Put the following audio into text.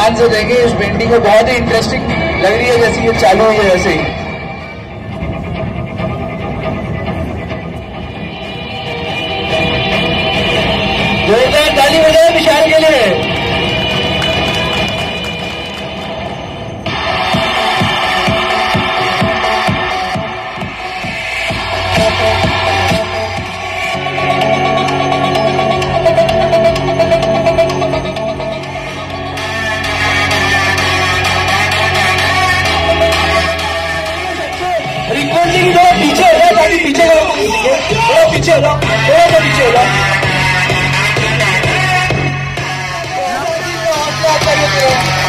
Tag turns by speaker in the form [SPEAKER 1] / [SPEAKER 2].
[SPEAKER 1] ध्यान से देखें, इस पेंटिंग को बहुत ही इंटरेस्टिंग लग रही है, जैसे ये चालू हुई है वैसे ही। जोरदार ताली बजाएं विशाल के लिए। रिकॉर्डिंग थोड़ा पीछे हो जाओ, ताकि पीछे का थोड़ा पीछे हो जाओ, थोड़ा सा पीछे हो जाओ। हौसला करिए।